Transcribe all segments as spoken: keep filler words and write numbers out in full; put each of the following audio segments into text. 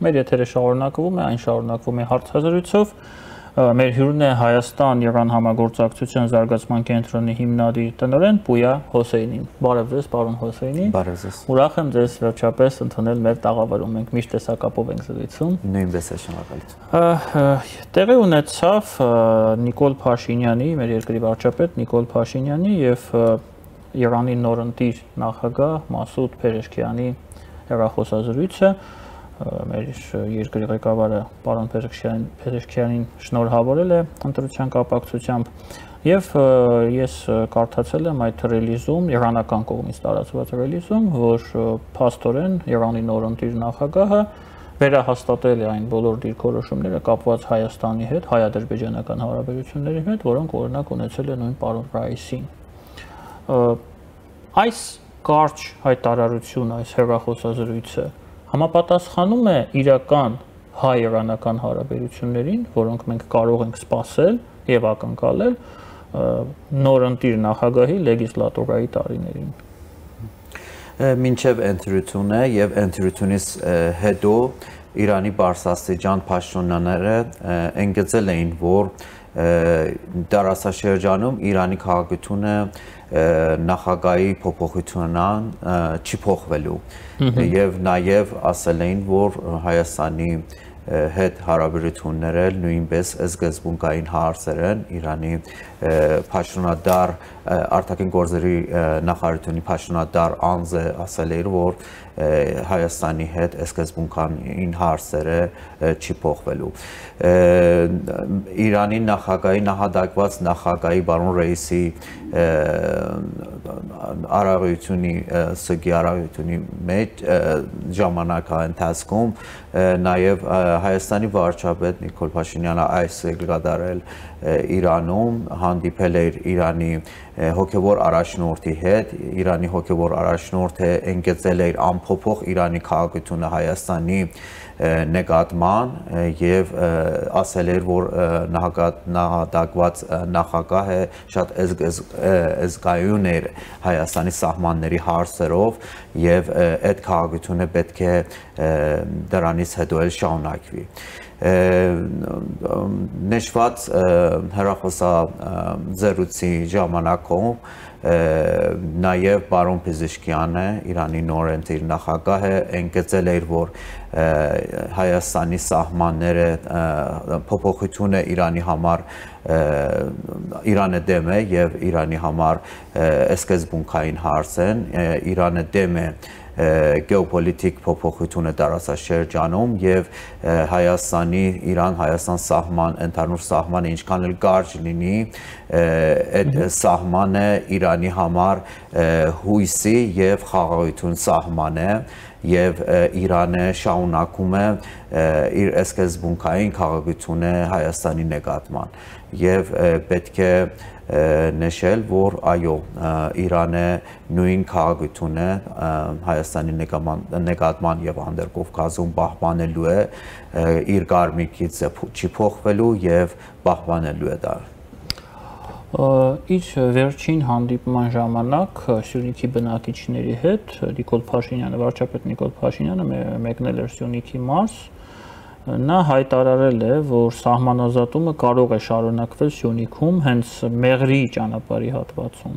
մեր եթերը շարունակվում է, այն շարունակվում է հարցազրույցով։ Մեր հյուրն է Հայաստան-Իրան համագործակցության զարգացման կենտրոնի հիմնադիր տնօրեն Պույա Հոսեյնին։ Բարև ձեզ, պարոն Հոսեյնի։ Բարև ձեզ։ Ուրախ եմ ձեզ վերջապես ընդունել մեր տաղավարում։ Մենք միշտ տեսակապով ենք զրույցում։ Նույնպես է, շնորհակալություն։ Տեղի ունեցավ Նիկոլ Փաշինյանի, մեր երկրի վարչապետ Նիկոլ Փաշինյանի եւ Իրանի նորընտիր նախագահ Մասուդ Փեզեշքիանի հեռախոսազրույցը, մեր երկրի ղեկավարը պարոն Փեզեշքյանին շնորհավորել է ընտրության կապակցությամբ եւ ես կարդացել եմ այդ ռելիզում, իրանական կողմից տարածված ռելիզում, որ փաստորեն Իրանի նորընտիր նախագահը վերահաստատել է այն բոլոր դիրքորոշումները կապված Հայաստանի հետ, հայ-ադրբեջանական հարաբերությունների հետ, որոնք օրինակ ունեցել է նույն պարոն Ռայիսին։ Այս կարճ հայտարարությունը, այս հեռախոսազրույցը համապատասխանում է իրական հայ-իրանական հարաբերություններին, որոնք մենք կարող ենք սպասել եւ ակնկալել նորընտիր նախագահի լեգիսլատուրայի տարիներին։ Մինչև ընտրությունը եւ ընտրությունից հետո Իրանի բարձրաստիճան պաշտոնյաները ընդգծել էին, որ դարաշրջանում Իրանի քաղաքությունը նախագահի փոփոխությունն չի փոխվելու եւ նաեւ ասել էին, որ Հայաստանի հետ հարաբերությունները նույնպես սկզբունքային հարցեր են Իրանի պաշտոնադար արտաքին գործերի նախարարությունի պաշտոնադար անձը ասել էր, որ Հայաստանի հետ սկզբունքային հարցերը չի փոխվելու։ Իրանի նախագահի նահատակված նախագահի պարոն Ռայիսի արարողությունի սգի արարողությունի մեջ ժամանակահատվածում նաև Հայաստանի վարչապետ Նիկոլ Փաշինյանը այս գլխադարել Իրանում հանդիպել էր Իրանի հոգևոր առաջնորդի հետ, Իրանի հոգևոր առաջնորդը ընդգծել էր անփոփոխ Իրանի քաղաքությունը Հայաստանի նկատման եւ ասել էր, որ նահատակված նախագահը շատ զգայուն էր Հայաստանի սահմանների հարցերով եւ այդ քաղաքությունը պետք է դրանից հետո էլ շարունակվի։ Նշված հեռախոսազրույցի ժամանակում նաև պարոն Փեզեշքյանը, Իրանի նորընտիր նախագահը, ընդգծել էր, որ Հայաստանի սահմանները փոփոխությունը Իրանի համար Իրանը դեմ է եւ Իրանի համար սկզբունքային հարց են, Իրանը դեմ է գեոպոլիտիկ փոփոխությունը տարածաշրջանում եւ Հայաստանի Իրան-Հայաստան սահման, ընդհանուր սահմանը ինչքան էլ կարճ լինի, այդ սահմանը Իրանի համար հույսի եւ խաղաղություն սահման է եւ Իրանը շարունակում է իր սկզբունքային խաղաղությունը Հայաստանի նկատմամբ եւ պետք է նշել, որ այո, Իրանը նույն քաղաքությունը Հայաստանի նկատմամբ եւ Անդրկովկասում պահպանելու է, իր կարմիկից չի փոխվելու եւ պահպանելու է դա։ Իր վերջին հանդիպման ժամանակ Սյունիքի բնակիչների հետ Նիկոլ Փաշինյանը, վարչապետ Նիկոլ Փաշինյանը մեկնել էր Սյունիքի մարզ, նա հայտարարել է, որ սահմանազատումը կարող է շարունակվել Սյունիքում հենց Մեղրի ճանապարհի հատվածում։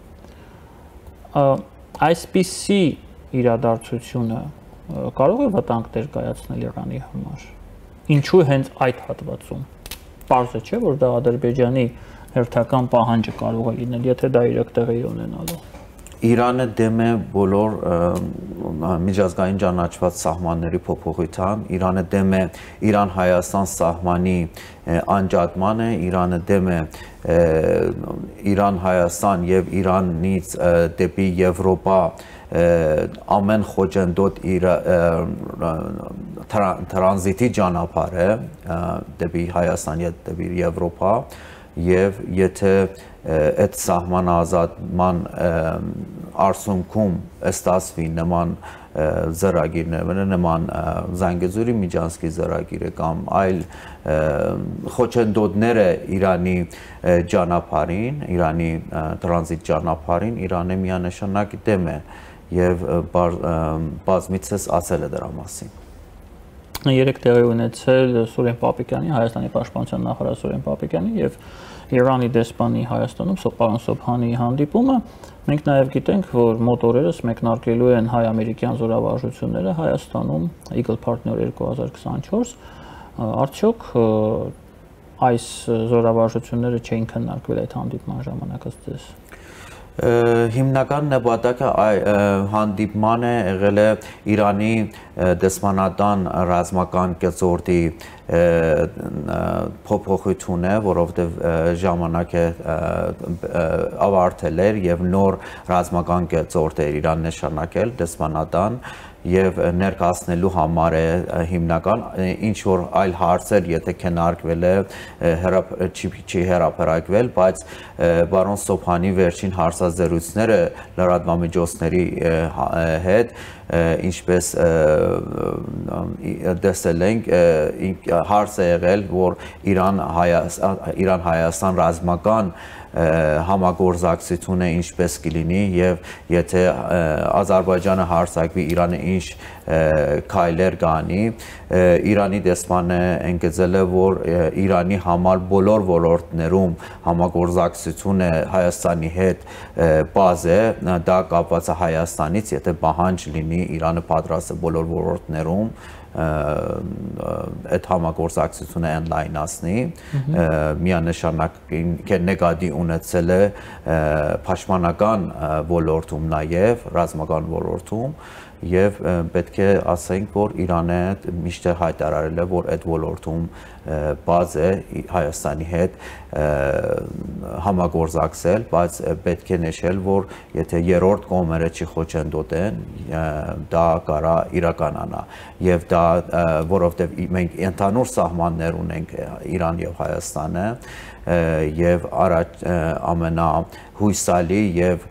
Այսպիսի իրադարձությունը կարող է վտանգ ներկայացնել Իրանի համար։ Ինչու հենց այդ հատվածում։ Պարզ է, չէ՞, որ դա Ադրբեջանի հերթական պահանջը կարող է լինել, եթե դա իրոք տեղի ունենալու։ Իրանը դեմ է բոլոր միջազգային ճանաչված սահմանների փոփոխության, Իրանը դեմ է Իրան-Հայաստան սահմանի անջատմանը, Իրանը դեմ է Իրան-Հայաստան եւ Իրանից դեպի Եվրոպա ամեն խոչընդոտ իր տրանզիտի ճանապարհը դեպի Հայաստան եւ դեպի Եվրոպա եւ եթե այդ սահմանազատման արդյունքում ստացվի նման ծրագիրներ, նման Զանգեզուրի միջանցքի ծրագիրը կամ այլ խոչընդոտները Իրանի ճանապարհին, Իրանի տրանզիտ ճանապարհին, Իրանը միանշանակ դեմ է եւ բազմիցս ասել է դրա մասին։ երեք տեղի ունեցել Սուրեն Պապիկյանի, Հայաստանի պաշտպանության նախարար Սուրեն Պապիկյանի եւ Իրանի դեսպանի Հայաստանում Սոպարան Սոբհանի հանդիպումը։ Մենք նաեւ գիտենք, որ մոտ օրերս մեկնարկելու են հայ-ամերիկյան զորավարժությունները Հայաստանում Eagle Partner երկու հազար քսաներկու։ Արդյոք այս զորավարժությունները չէին քննարկվել այդ հանդիպման ժամանակ ըստ ձեզ։ Հիմնական նպատակը հանդիպման է եղել է Իրանի դեսպանատան ռազմական գծորդի փոփոխությունը, որովհետև ժամանակ է ավարտել էր եւ նոր ռազմական գծորդ էր Իրան նշանակել դեսպանատան եւ ներկայացնելու համար է հիմնական ինչ որ այլ հարցեր եթե քննարկվել է չի հրապարակվել, բայց բարոն Սոբհանի վերջին հարցազրույցները լրատվամիջոցների հետ ինչպես տեսել ենք հարց է եղել, որ Իրան-Հայաստան ռազմական համագործակցությունը ինչպես կլինի եւ եթե Ադրբեջանը հարձակվի Իրանը ինչ քայլեր կանի, Իրանի դեսպանը ընդգծել է, որ Իրանի համար բոլոր ոլորտներում համագործակցությունը Հայաստանի հետ բազ է, դա կապված է Հայաստանից, եթե պահանջ լինի Իրանը պատրաստ է բոլոր ոլորտներում այդ համագործակցությունը ընդլայնացնի, միանշանակ նկատի ունեցել է պաշտպանական ոլորտում նաև ռազմական ոլորտում եւ պետք է ասենք, որ Իրանը միշտ հայտարարել է, որ այդ ոլորտում բազ է Հայաստանի հետ համագործակցել, բայց պետք է նշել, որ եթե երրորդ կողմերը չխոչընդոտեն, դա կարա իրականանա եւ դա որովհետեւ մենք ընդհանուր սահմաններ ունենք Իրան եւ Հայաստանը եւ առաջ ամենահույսալի եւ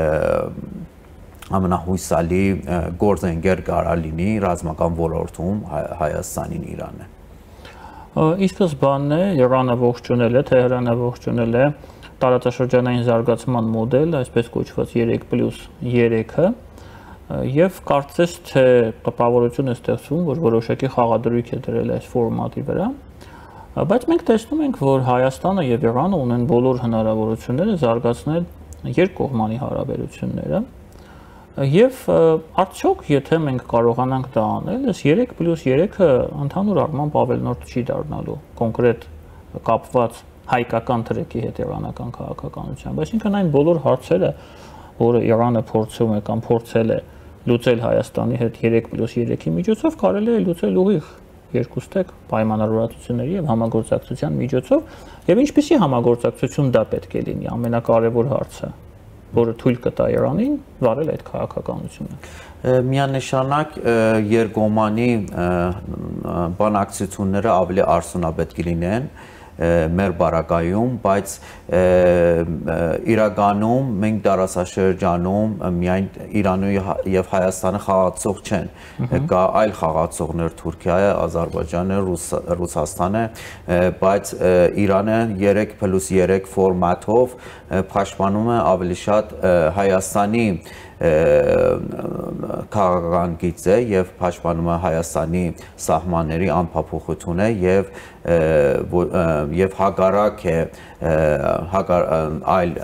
ամենահույսալի գործընկեր կարա լինի ռազմական ոլորտում Հայաստանին Իրանը։ Ի սկզբանե Իրանը ողջունել է, Թեհրանը ողջունել է տարածաշրջանային զարգացման մոդել, այսպես կոչված երեք պլյուս երեքը, եւ կարծես թե տպավորություն է ստեղծվում, որ որոշակի խաղադրույք է դրել այս ֆորմատի վրա, բայց մենք տեսնում ենք, որ Հայաստանը եւ Իրանը ունեն բոլոր հնարավորությունները զարգացնել երկկողմանի հարաբերությունները։ Եվ արդյոք եթե մենք կարողանանք դա անել, այս երեք պլյուս երեքը ընդհանուր առմամբ ավելնորդ չի դառնալու կոնկրետ կապված հայկական թրեքի հետ իրանական քաղաքականությամբ, այսինքն այն բոլոր հարցերը, որը Իրանը փորձում է կամ փորձել է լուծել Հայաստանի հետ երեք պլյուս երեքի միջոցով, կարելի է լուծել ուղիղ երկուստեք պայմանավորվածությունների եւ համագործակցության միջոցով, եւ ինչպիսի համագործակցություն դա պետք է լինի, ամենակարևոր հարցը, որը թույլ կտա Իրանին վարել այդ քաղաքականությունը։ Միանշանակ երկկողմանի բանակցությունները ավելի արդյունավետ կլինեն մեր բարակայում, բայց իրականում մենք տարածաշրջանում միայն Իրանը եւ Հայաստանը խաղացող չեն, կա այլ խաղացողներ Թուրքիայը, Ադրբեջանը, Ռուսաստանը, բայց Իրանը երեք պլյուս երեք ֆորմատով պաշտպանում է ավելի շատ Հայաստանի քաղաքական գիծ է եւ պաշտպանում է Հայաստանի սահմանների անփոփոխությունը եւ եւ հակառակ է այլ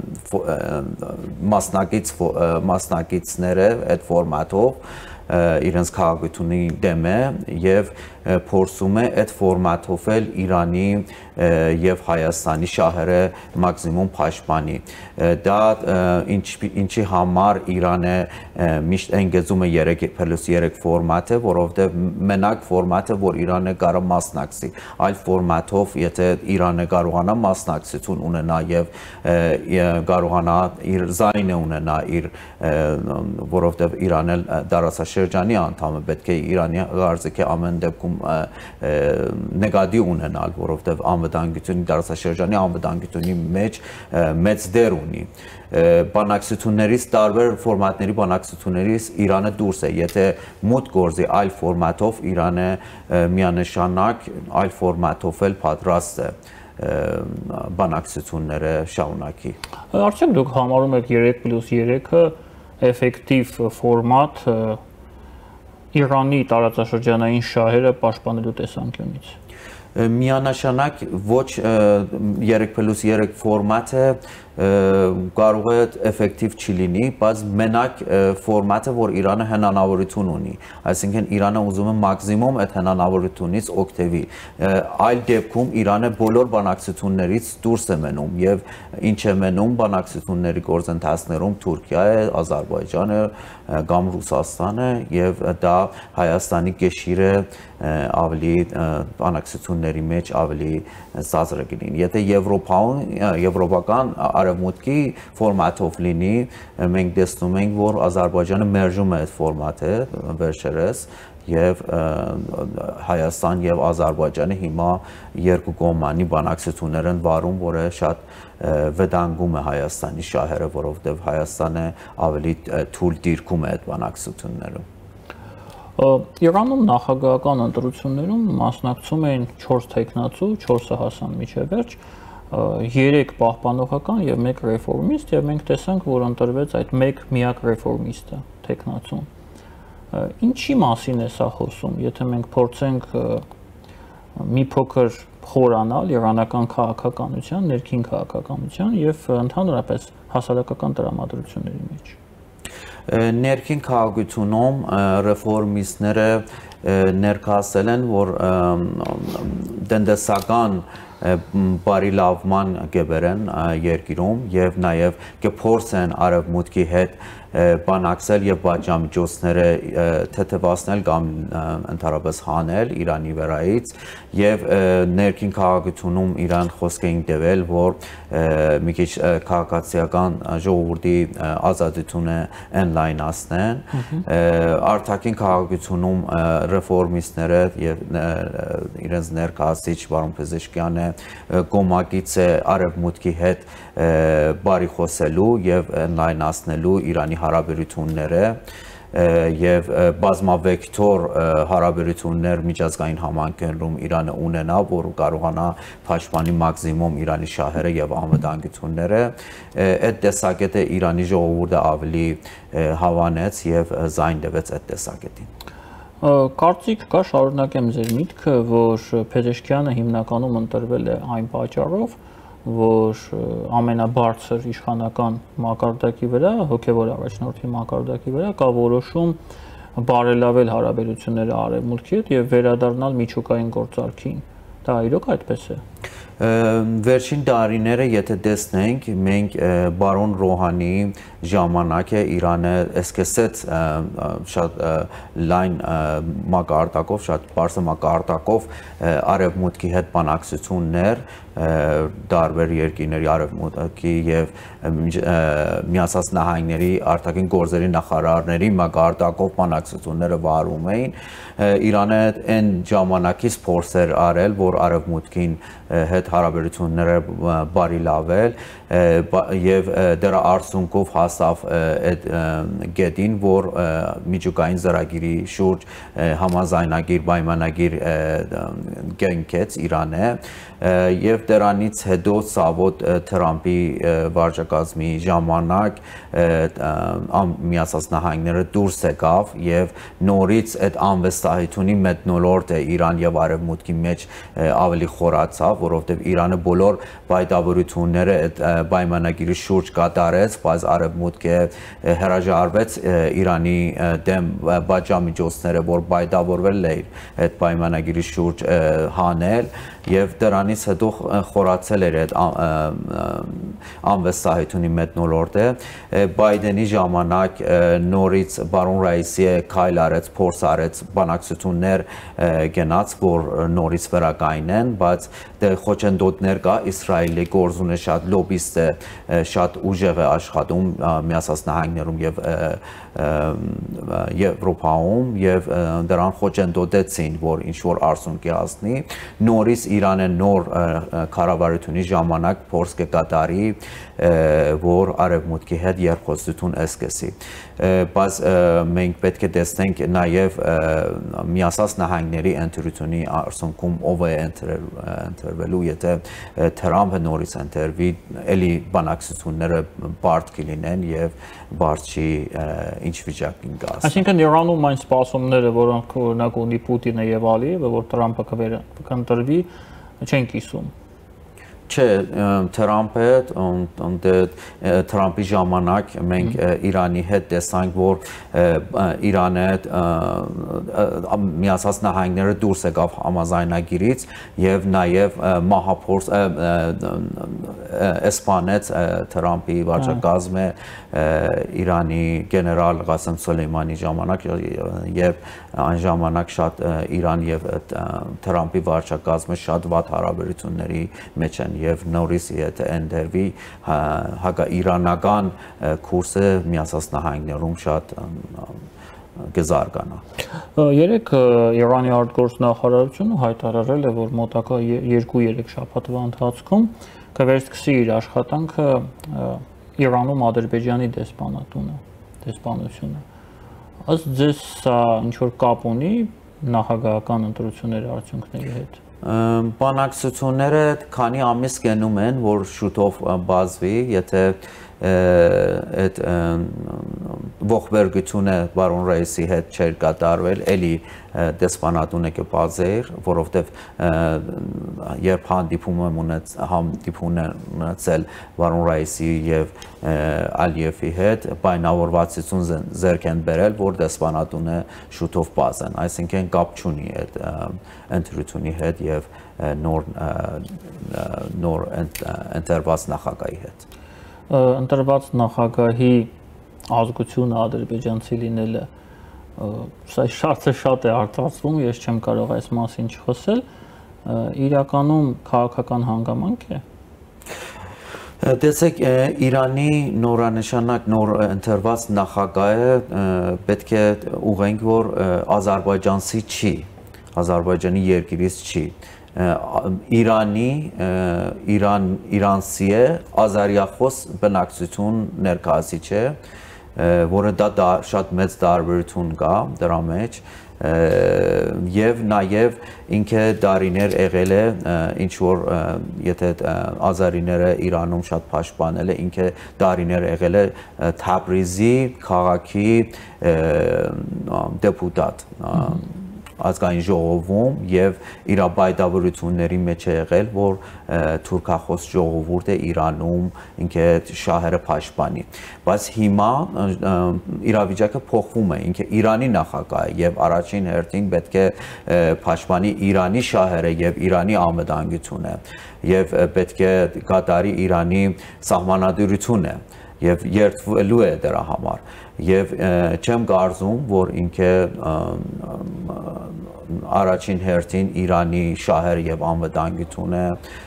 մասնակից մասնակիցները այդ ֆորմատով իրենց քաղաքությունի դեմ է եւ փորձում է այդ ֆորմատով էլ Իրանի եւ Հայաստանի շահերը մաքսիմում պաշտպանի։ Դա ինչի համար Իրանը միշտ ընդգծում է երեք պլյուս երեք ֆորմատը, որովհետեւ մենակ ֆորմատը, որ Իրանը կարող մասնակցի, այլ ֆորմատով, եթե Իրանը կարողանա մասնակցություն ունենա եւ կարողանա իր զայնը ունենա իր, որովհետեւ Իրանը դարաշրջանի անդամ է, պետք է Իրանի ղարցիկի ամեն դեպքում նկատի ունենալ, որովհետև անվտանգությունի դարաշրջանի անվտանգությունի մեջ մեծ դեր ունի։ Բանակցություններից տարբեր ֆորմատների բանակցություններից Իրանը դուրս է, եթե մոտ գործի այլ ֆորմատով Իրանը միանշանակ այլ ֆորմատով էլ պատրաստ է բանակցությունները շարունակի։ Արդյոք դուք համարում եք երեք պլյուս երեքը էֆեկտիվ ֆորմատ Իրանի տարածաշրջանային շահերը պաշտպանելու տեսանկյունից։ Միանշանակ ոչ երեք պլյուս երեք ֆորմատը կարող է էֆեկտիվ չլինի, բայց մենակ ֆորմատը, որ Իրանը հնարավորություն ունի, այսինքն Իրանը ուզում է մաքսիմում այդ հնարավորությունից օգտվի։ Այլ դեպքում Իրանը բոլոր բանակցություններից դուրս է մնում եւ ինչ է մնում բանակցությունների գործընթացներում Թուրքիա է, Ադրբեջանը կամ Ռուսաստանը եւ դա Հայաստանի կեշիրը ավելի բանակցությունների մեջ ավելի ծածր կլինի։ Եթե Եվրոպայում եվրոպական արևմուտքի ֆորմատով լինի, մենք տեսնում ենք, որ Ադրբեջանը մերժում է այդ ֆորմատը վերջերս եւ Հայաստան եւ Ադրբեջանը հիմա երկու կողմանի բանակցություններ են վարում, որը շատ վտանգում է Հայաստանի շահերը, որովհետեւ Հայաստանը ավելի թույլ դիրքում է այդ բանակցություններում։ Իրանում նախագահական ընտրություններում մասնակցում էին չորս տեխնացու, չորսը հասան միջևերջ, երեք պահպանողական եւ մեկ ռեֆորմիստ, եւ մենք տեսանք, որ ընտրվեց այդ մեկ միակ ռեֆորմիստը, տեխնացուն։ Ինչի մասին է սա խոսում, եթե մենք փորձենք մի փոքր խորանալ իրանական քաղաքականության, ներքին քաղաքականության եւ ընդհանրապես հասարակական տրամադրությունների մեջ։ Ներքին քաղաքությունում ռեֆորմիստները ներկայացել են, որ տնտեսական բարելավման կբերեն երկիրում եւ նաեւ կփորձեն արևմուտքի հետ բանակցել եւ պատժամիջոցները թեթևացնել կամ ընդհանրապես հանել Իրանի վերայից եւ ներքին քաղաքությունում Իրան խոսք էին տվել, որ մի քիչ քաղաքացիական ժողովրդի ազատությունը ընդլայնացնեն, արտաքին քաղաքությունում ռեֆորմիստները եւ իրենց ներկայացիչ պարոն Փեզեշկյանը կոմակից է արևմուտքի հետ բարի խոսելու եւ ընդլայնացնելու Իրանի հարաբերությունները եւ բազմավեկտոր հարաբերություններ միջազգային համայնքներում Իրանը ունենա, որ կարողանա պաշտպանի մաքսիմում Իրանի շահերը եւ անվտանգությունները, այդ տեսակետը Իրանի ժողովուրդը ավելի հավանեց եւ զայն տվեց այդ տեսակետին։ Կարծիք կա, շարունակեմ ձեր միտքը, որ Փեզեշկյանը հիմնականում ընտրվել է այն պատճառով, որ ամենաբարձր իշխանական մակարդակի վրա, հոգևոր առաջնորդի մակարդակի վրա կա որոշում բարելավել հարաբերությունները արևմուտքի հետ եւ վերադառնալ միջուկային գործարքին։ Դա իրոք այդպես է։ Վերջին տարիները, եթե տեսնենք, մենք բարոն Ռոհանիի ժամանակ է Իրանը սկսեց շատ լայն մակարդակով, շատ բարձր մակարդակով արևմուտքի հետ բանակցություններ տարբեր երկրների արևմուտքի եւ Միացած Նահանգների արտաքին գործերի նախարարների մակարդակով բանակցությունները վարում էին։ Իրանը այն ժամանակից փորձեր արել, որ արևմուտքին հետ հարաբերությունները բարելավել եւ դրա արդյունքով հասավ այդ գետին, որ միջուկային ծրագիրի շուրջ համաձայնագիր պայմանագիր կնքեց Իրանը եւ դրանից հետո Սավոտ Թրամփի վարչակազմի ժամանակ Միացած Նահանգները դուրս եկավ եւ նորից այդ անվստահությունի մթնոլորտ է Իրան եւ արևմուտքի մեջ ավելի խորացավ, որովհետեւ Իրանը բոլոր բայդավորությունները այդ պայմանագիրի շուրջ կատարեց, բայց արևմուտքը հրաժարվեց Իրանի դեմ պատժամիջոցները, որ բայդավորվել էր այդ պայմանագիրի շուրջ հանել եւ դրանից հետո խորացել էր այդ անվստահությունի մթնոլորտը։ Բայդենի ժամանակ նորից բարոն Ռայիսիը քայլ արեց, փորձ արեց բանակցություններ գնաց, որ նորից վերակայնեն, բայց դե խոչընդոտներ կա, Իսրայելի գործունե շատ լոբիստ է, շատ ուժեղ է աշխատում Միացած Նահանգներում եւ Եվրոպայում եւ դրան խոչընդոտեցին, որ ինչ որ արդյունքի հասնի, նորից Իրանը նոր կառավարությունի ժամանակ փորձ կկատարի, որ արևմուտքի հետ երկխոսություն սկսի։ Բայց մենք պետք է տեսնենք նաև Միացած Նահանգների ընտրությունի արդյունքում ով է ընտրվելու, եթե Թրամփը նորից ընտրվի, էլի բանակցությունները բարդ կլինեն եւ բարդ չի ինչ վիճակին գաս։ Այսինքն Իրանում այն սպասումները, որոնք օրինակ ունի Պուտինը եւ Ալիևը, որ Թրամփը կընտրվի, չեն կիսում։ Չէ, Թրամփը Թրամփի ժամանակ մենք Իրանի հետ տեսանք, որ Իրանը Միացած Նահանգները դուրս եկավ համաձայնագիրից եւ նաեւ մահափորձ սպանեց Թրամփի վարչակազմը Իրանի գեներալ Ղասեմ Սոլեյմանի ժամանակ եւ այն ժամանակ շատ Իրան եւ Թրամփի վարչակազմը շատ վատ հարաբերությունների մեջ են եւ նորից եթե ընդերվի հակաիրանական կուրսը Միացած Նահանգներում շատ կզարգանա։ Երեք Իրանի արտգործնախարարությունը հայտարարել է, որ մոտակա երկու-երեք շաբաթվա ընթացքում կվերսկսի իր աշխատանքը Իրանում Ադրբեջանի դեսպանատունը, դեսպանությունը։ Ըստ ձեզ սա ինչ-որ կապ ունի նախագահական ընտրությունների արդյունքների հետ։ Բանակցությունները քանի ամիս գնում են, որ շուտով բազվի, եթե այդ ողբերգությունը բարոն Ռայիսի հետ չէր կատարվել, էլի դեսպանատունը կբազեր, որովհետև երբ հանդիպում եմ ունեցել բարոն Ռայիսի եւ Ալիևի հետ, պայմանավորվածություն ձեռք են բերել, որ դեսպանատունը շուտով բազեն, այսինքն կապ չունի այդ ընտրությունի հետ եւ նոր նոր ընտրված նախագահի հետ։ Ընտրված նախագահի ազգությունը ադրբեջանցի լինելը սա շատ շատ է արտացվում, ես չեմ կարող այս մասին չխոսել, իրականում քաղաքական հանգամանք է։ Տեսեք, Իրանի նորանշանակ նոր ընտրված նախագահը պետք է ուղենք, որ ազարբայջանցի չի, Ադրբեջանի երկիրից չի, Իրանի Իրան իրանցի է, ազարիախոս բնակչություն ներկայացիչ է, որը դա շատ մեծ տարբերություն կա դրա մեջ եւ նաեւ ինքը դարիներ եղել է ինչ որ եթե ազարիները Իրանում շատ պաշտպանել է, ինքը դարիներ եղել է Թաբրիզի քաղաքի դեպուտատ ազգային ժողովում եւ իր բայդավորությունների մեջ է եղել, որ թուրքախոս ժողովուրդը Իրանում ինքը շահերը պաշտպանի։ Բայց հիմա իրավիճակը փոխվում է, ինքը Իրանի նախագահ է եւ առաջին հերթին պետք է պաշտպանի Իրանի շահերը եւ Իրանի անվտանգությունը եւ պետք է կատարի Իրանի սահմանադրությունը եւ երթվելու է դրա համար եւ չեմ կարծում, որ ինքը առաջին հերթին Իրանի շահերը եւ անվտանգությունը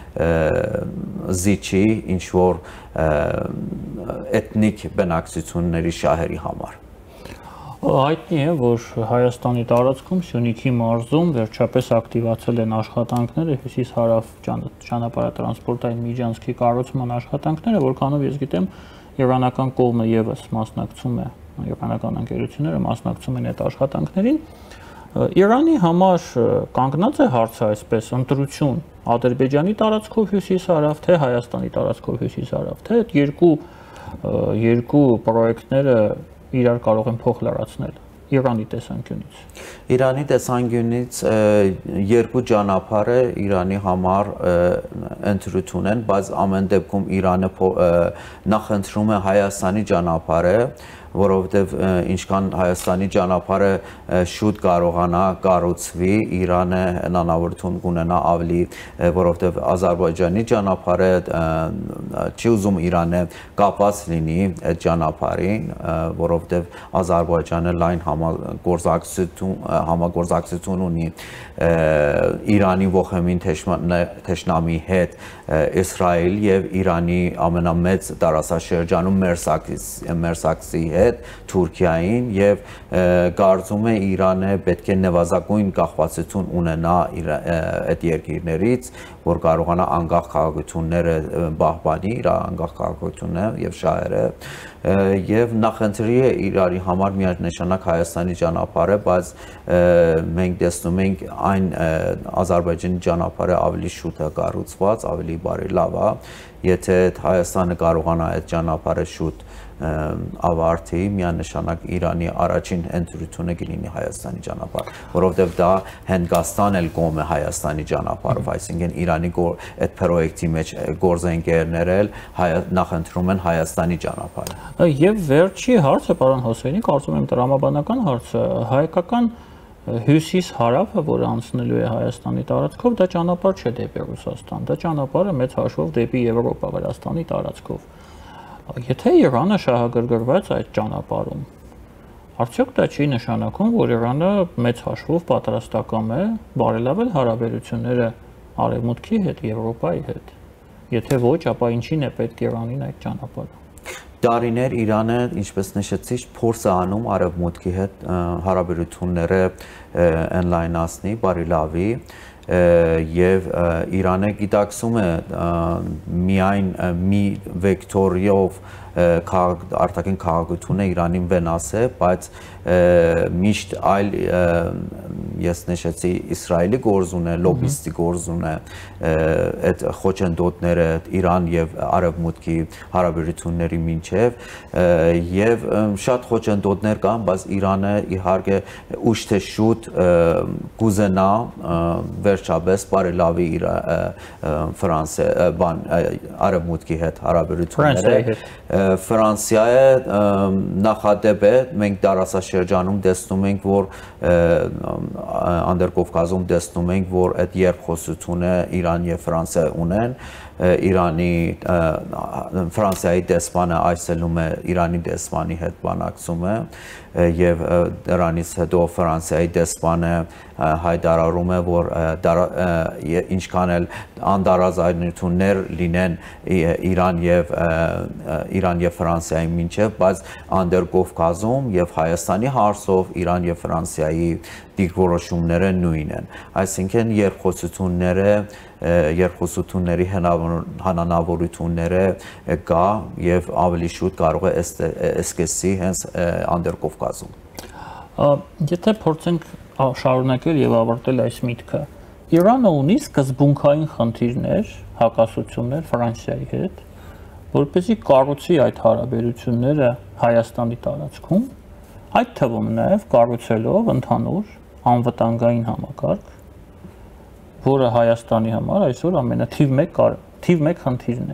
զիջի ինչ որ էթնիկ բնակչությունների շահերի համար։ Հայտնի է, որ Հայաստանի տարածքում Սյունիքի մարզում վերջապես ակտիվացել են աշխատանքները հյուսիս-հարավ ճանապարհատրանսպորտային միջանցքի կառուցման աշխատանքները, որքանով ես գիտեմ իրանական կողմը եւս մասնակցում է, իրանական ընկերությունները մասնակցում են այդ աշխատանքներին։ Իրանի համար կանգնած է հարցը այսպես ընտրություն Ադրբեջանի տարածքով հյուսիս-հարավ, թե Հայաստանի տարածքով հյուսիս-հարավ, թե այդ երկու երկու պրոյեկտները իրար կարող են փոխ լրացնել Իրանի տեսանկյունից։ Իրանի տեսանկյունից երկու ճանապարհ է Իրանի համար ընտրություն են, բայց ամեն դեպքում Իրանը նախընտրում է Հայաստանի ճանապարհը, որովհետև ինչքան Հայաստանի ճանապարհը շուտ կարողանա կառուցվի, Իրանը հնարավորություն կունենա ավելի, որովհետև Ադրբեջանի ճանապարհը չի ուզում Իրանը կապված լինի այդ ճանապարհին, որովհետև Ադրբեջանը լայն համագործակցություն համագործակցություն ունի Իրանի ողեմին թշնամի հետ, Իսրայել եւ Իրանի ամենամեծ տարածաշրջանում Մերսակսի հետ հետ Թուրքիային եւ կարծում է Իրանը պետք է նվազագույն կախվածություն ունենա այդ երկիրներից, որ կարողանա անկախ քաղաքությունները պահպանի, իր անկախ քաղաքությունը եւ շահերը եւ նախընտրի է իրարի համար միանշանակ Հայաստանի ճանապարհը, բայց մենք տեսնում ենք այն Ադրբեջանի ճանապարհը ավելի շուտ է կառուցված, ավելի բարի լավ է, եթե Հայաստանը կարողանա այդ ճանապարհը շուտ ավարտի, միանշանակ Իրանի առաջին ընտրությունը կլինի Հայաստանի ճանապարհ, որովհետև դա Հնդկաստան էլ կողմ է Հայաստանի ճանապարհով, այսինքն Իրանի այդ պրոյեկտի մեջ գործընկերներ էլ նախընտրում են Հայաստանի ճանապարհը։ Եվ վերջի հարցը, պարոն Հոսեյնի, կարծում եմ տրամաբանական հարցը, հայկական հյուսիս-հարավը, որը անցնելու է Հայաստանի տարածքով, դա ճանապարհ չէ դեպի Ռուսաստան, դա ճանապարհը մեծ հաշվով դեպի Եվրոպա, Վրաստանի տարածքով։ Եթե Իրանը շահագրգռված այդ ճանապարհում, արդյոք դա չի նշանակում, որ Իրանը մեծ հաշվով պատրաստական է բարելավել հարաբերությունները Արևմուտքի հետ, Եվրոպայի հետ։ Եթե ոչ, ապա ինչին է պետք Իրանին այդ ճանապարհը։ Տարիներ Իրանը, ինչպես նշեցի, փորձ է անում Արևմուտքի հետ հարաբերությունները ընդլայնացնի, բարելավի, եւ Իրանը գիտակցում է միայն մի վեկտորիով արտաքին քաղաքությունը Իրանին վնաս է, բայց միշտ այլ ես նշեցի Իսրայելի գործուն է, լոբիստի գործուն է այդ խոչընդոտները Իրան եւ Արևմուտքի հարաբերությունների միջև եւ շատ խոչընդոտներ կան, բայց Իրանը իհարկե ուշ թե շուտ կուզենա վերջապես բարելավի իր Ֆրանսիա բան Արևմուտքի հետ հարաբերությունները Ֆրանսիայի նախադեպ է, մենք տարածաշրջանում տեսնում ենք, որ Անդրկովկազում տեսնում ենք, որ այդ երկխոսությունը Իրան եւ Ֆրանսիա ունեն, Իրանի Ֆրանսիայի դեսպանը այցելում է Իրանի դեսպանի հետ բանակցում է եւ դրանից հետո Ֆրանսիայի դեսպանը հայտարարում է, որ ինչքան էլ անդարազայնություններ լինեն Իրան եւ Իրան եւ Ֆրանսիայի միջև, բայց Անդրկովկազում եւ Հայաստանի հարցով Իրան եւ Ֆրանսիայի դիրքորոշումները նույնն են, այսինքն երկխոսությունները երկխոսությունների հանանավորությունները կա եւ ավելի շուտ կարող է սկսի հենց Անդրկովկազում։ Եթե փորձենք շարունակել եւ ավարտել այս միտքը, Իրանը ունի սկզբունքային խնդիրներ, հակասություններ Ֆրանսիայի հետ, որպեսզի կառուցի այդ հարաբերությունները Հայաստանի տարածքում, այդ թվում նաեւ կառուցելով ընդհանուր անվտանգային համակարգ, որը Հայաստանի համար այսօր ամենաթիվ մեկ թիվ մեկ խնդիրն է։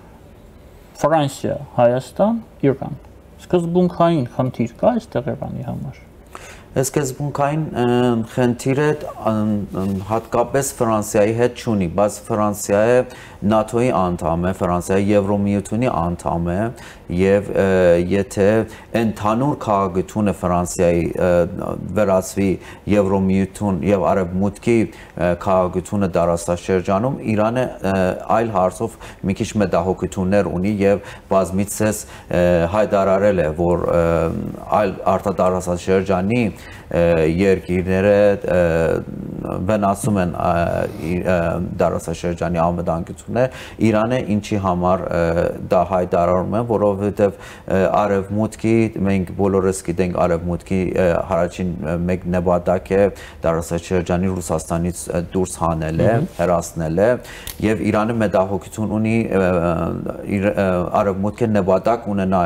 Ֆրանսիա, Հայաստան, Իրան։ Սկզբունքային խնդիր կա այստեղ Իրանի համար։ Սկզբունքային խնդիրը հատկապես Ֆրանսիայի հետ չունի, բայց Ֆրանսիայի նատոյի անդամ է, Ֆրանսիայի Եվրոմիությունի անդամ է եւ եթե ընդհանուր քաղաքությունը Ֆրանսիայի վերածվի Եվրոմիություն եւ Արևմուտքի քաղաքությունը դարաշրջանում, Իրանը այլ հարցով մի քիչ մտահոգություններ ունի եւ բազմիցս հայտարարել է, որ այլ արտադարաշրջանի երկիրները վնասում են դարաշրջանի անվտանգությունը, Իրանը ինչի համար դա հայտարարում է, որովհետև Արևմուտքի, մենք բոլորս գիտենք Արևմուտքի առաջին մեկ նպատակ է դարաշրջանի Ռուսաստանից դուրս հանել է, հեռացնել է, եւ Իրանը մտահոգություն ունի Արևմուտքը նպատակ ունենա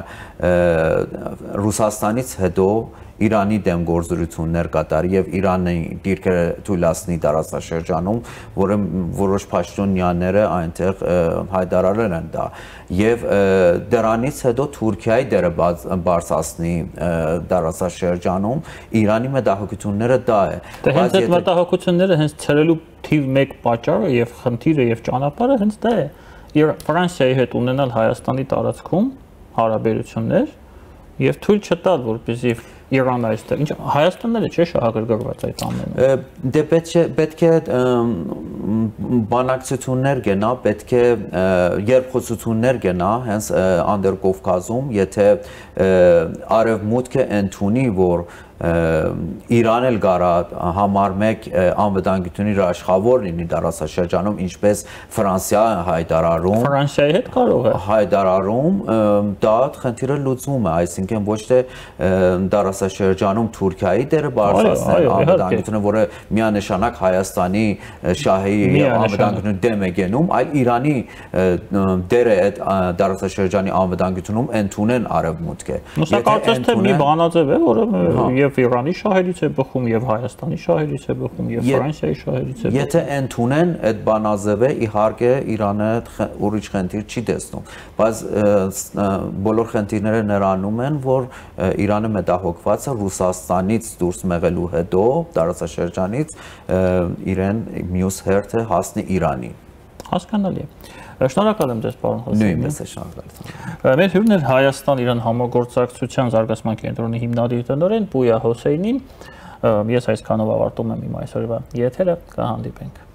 Ռուսաստանից հետո Իրանի դեմ գործողություններ կատարի եւ Իրանի դիրքը թույլատնի տարածաշրջանում, որը որոշ պաշտոնյաները այնտեղ հայտարարել են դա եւ դրանից հետո Թուրքիայի դերը բարձրացնի տարածաշրջանում, Իրանի մտահոգությունները դա է։ Դե հենց այդ մտահոգությունները հենց ցրելու թիվ մեկ պատճառը եւ խնդիրը եւ ճանապարհը հենց դա է։ Ֆրանսիայի հետ ունենալ Հայաստանի տարածքում հարաբերություններ եւ թույլ չտալ, որպեսզի Իրան այստեղ։ Ինչ Հայաստանները չէ շահագրգռված այդ ամենը։ Դե պետք է պետք է բանակցություններ գնա, պետք է երկխոսություններ գնա հենց Անդրկովկազում, եթե արևմուտքը ընդունի, որ Իրան էլ գարա համար մեկ անվտանգությունների աշխավոր լինի դարաշրջանում, ինչպես Ֆրանսիա հայտարարում, Ֆրանսիայի հետ կարող է հայտարարում, դա խնդիրը լուծվում է, այսինքն ոչ թե դարաշրջանում Թուրքիայի դերը բարձրացնել անվտանգությունը, որը միանշանակ Հայաստանի շահի անվտանգության դեմ է գնում, այլ Իրանի դերը այդ դարաշրջանի անվտանգությունում ընդունեն արևմուտքը։ Սա կարծես թե մի բանաձև է, որը եւ Իրանի շահերից է բխում, եւ Հայաստանի շահերից է բխում, եւ Ֆրանսիայի շահերից է բխում։ Եթե ընդունեն այդ բանաձևը, իհարկե Իրանը ուրիշ խնդիր չի տեսնում, բայց բոլոր խնդիրները նրանում են, որ Իրանը մտահոգված է Ռուսաստանից դուրս մեղելու հետո տարածաշրջանից իրեն մյուս հերթը հասնի Իրանի։ Հասկանալի է։ Շնորհակալ եմ ձեզ, պարոն Հոսեյնյան։ Նույնպես է շնորհակալ։ Մեր հյուրն էր Հայաստան-Իրան համագործակցության զարգացման կենտրոնի հիմնադիր տնօրեն Պույա Հոսեյնին։ Ես այսքանով ավարտում եմ իմ այսօրվա եթերը, կհանդիպենք։